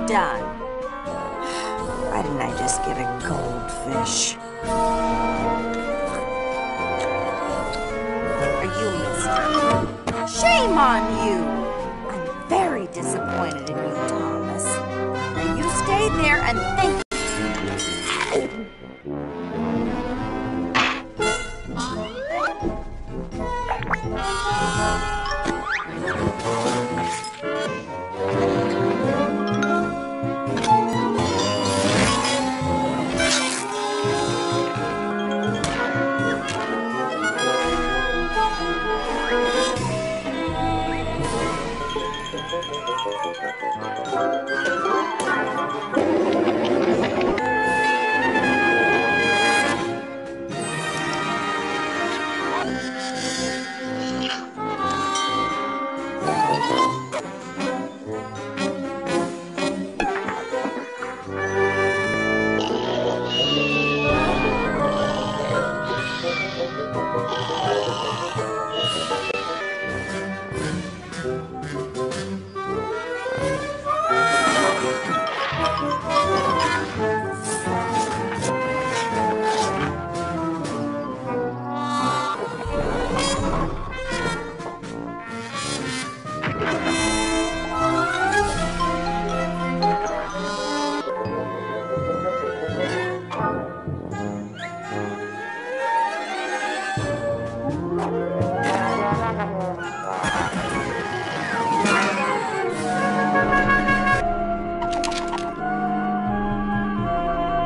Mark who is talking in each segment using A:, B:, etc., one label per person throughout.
A: done. Why didn't I just get a goldfish? Are you Mister? Shame on you! I'm very disappointed in you, Thomas. Now you stay there and think.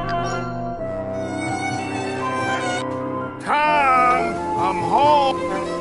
B: Tom, I'm home.